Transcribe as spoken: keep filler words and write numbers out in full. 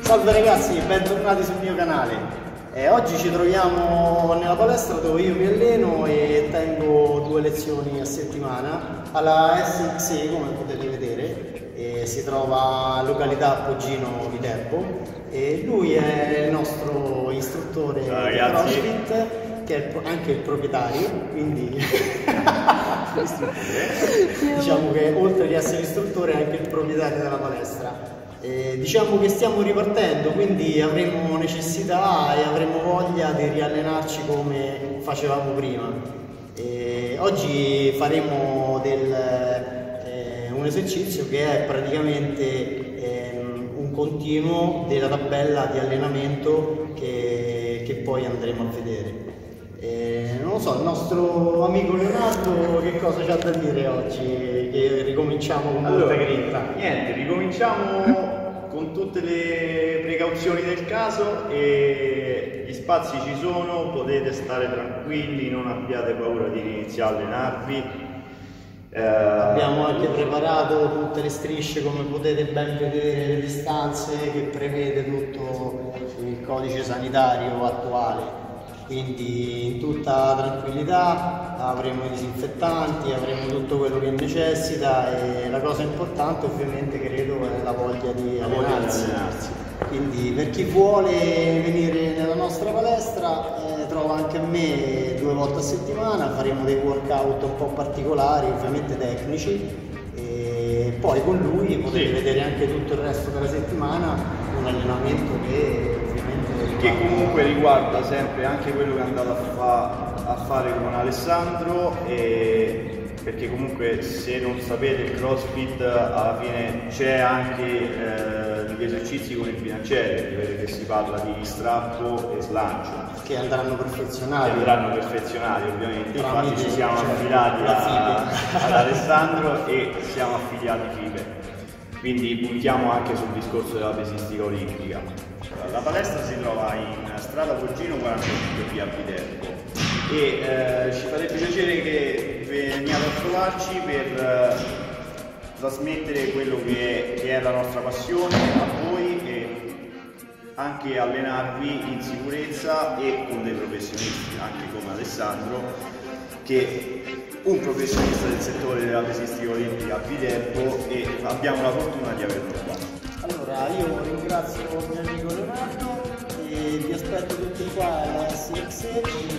Salve ragazzi, bentornati sul mio canale. Eh, oggi ci troviamo nella palestra dove io mi alleno e tengo due lezioni a settimana alla S X E, come potete vedere, e si trova a località Poggino Viterbo, e lui è il nostro istruttore di CrossFit, che è anche il proprietario, quindi diciamo che oltre che essere istruttore è anche il proprietario della palestra. Eh, diciamo che stiamo ripartendo, quindi avremo necessità e avremo voglia di riallenarci come facevamo prima. Eh, oggi faremo del, eh, un esercizio che è praticamente eh, un continuo della tabella di allenamento che, che poi andremo a vedere. Eh, non lo so, il nostro amico Leonardo che cosa c'ha da dire oggi, che ricominciamo con molta allora, grinta? Niente, ricominciamo con tutte le precauzioni del caso e gli spazi ci sono, potete stare tranquilli, non abbiate paura di iniziare a allenarvi. Eh, abbiamo anche preparato tutte le strisce, come potete ben vedere, le distanze, che prevede tutto il codice sanitario attuale. Quindi in tutta tranquillità avremo i disinfettanti, avremo tutto quello che necessita, e la cosa importante ovviamente credo è la voglia di allenarsi. Quindi per chi vuole venire nella nostra palestra eh, trova anche me due volte a settimana, faremo dei workout un po' particolari, ovviamente tecnici, e poi con lui potete sì. vedere anche tutto il resto della settimana, un allenamento che che comunque riguarda sempre anche quello che è andato a, fa a fare con Alessandro, e perché comunque se non sapete il CrossFit alla fine c'è anche eh, gli esercizi con il bilanciere, vedete che si parla di strappo e slancio che andranno perfezionati, che andranno perfezionati ovviamente, infatti ci siamo affidati a, ad Alessandro e siamo affiliati FIBE, quindi puntiamo anche sul discorso della pesistica olimpica. La palestra si trova in strada Poggino quarantacinque via Viterbo e eh, ci farebbe piacere che veniate a trovarci per eh, trasmettere quello che è, che è la nostra passione a voi e anche allenarvi in sicurezza e con dei professionisti, anche come Alessandro, che è un professionista del settore della pesistica olimpica a Viterbo, e abbiamo la fortuna di averlo qua. Allora, io ringrazio il mio amico Leonardo e vi aspetto tutti qua alla S X E.